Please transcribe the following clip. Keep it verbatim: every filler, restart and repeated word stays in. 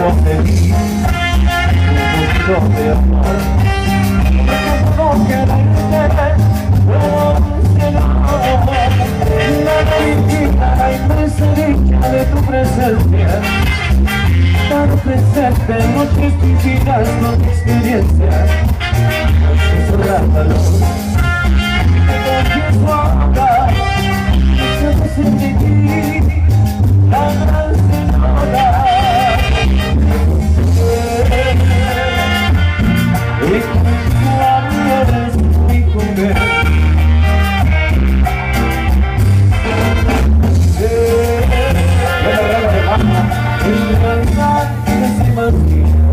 te vi, un poquito de amor, no puedo quererte, no nada indica la inmensa dicha de tu presencia. Estar presente, noches vividas con tu experiencia. Me sobra valor, te confieso ahora, sabes en ti la gran señora. Y tú a mí eres mi mujer. En realidad, que se imagina